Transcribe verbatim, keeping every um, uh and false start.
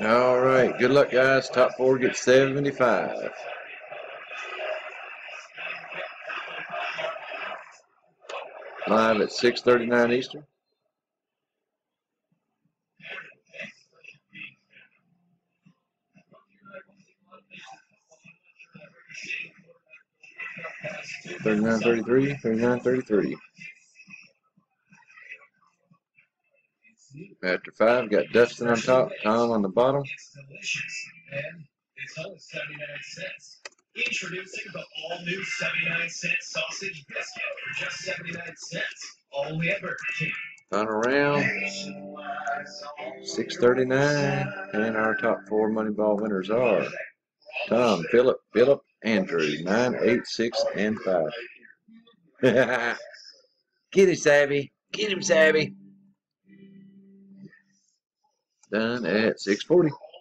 All right. Good luck, guys. Top four gets seventy-five. Live at six thirty-nine Eastern. thirty-nine thirty-three, thirty-nine thirty-three. After five, got Dustin on top, Tom on the bottom. It's only seventy-nine cents. Introducing the all-new seventy-nine cent sausage biscuit for just seventy-nine cents. Only at Burger King. Final round, six thirty-nine, and our top four money ball winners are Tom, Philip, Philip, Andrew, nine, eight, six, and five. Get him, Savvy. Get him, Savvy. Done at six forty.